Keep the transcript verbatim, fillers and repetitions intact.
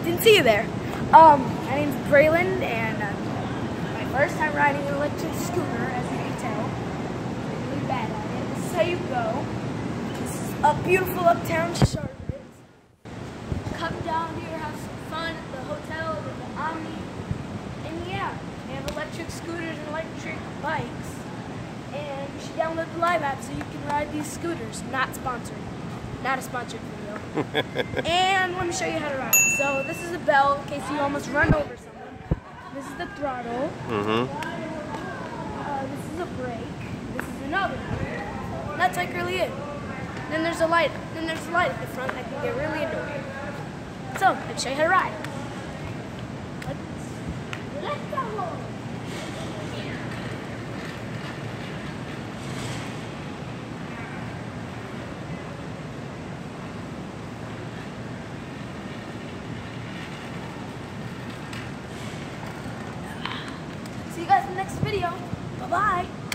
didn't see you there. Um, my name's Braylon, and uh, my first time riding an electric scooter, as you can tell. I'm really bad at it. This is how you go. This is a beautiful uptown Charlotte. Come down here, have some fun at the hotel, at the Omni, and yeah, they have electric scooters and electric bikes. And you should download the Live app so you can ride these scooters. Not sponsored. Not a sponsored video. And let me show you how to ride it. So this is a bell in case you almost run over someone. This is the throttle. Mm-hmm. Uh, this is a brake. This is another brake. That's like really it. Then there's a light. Then there's a light at the front that can get really annoying. So let me show you how to ride. Let's, let's go. See you guys in the next video. Bye-bye.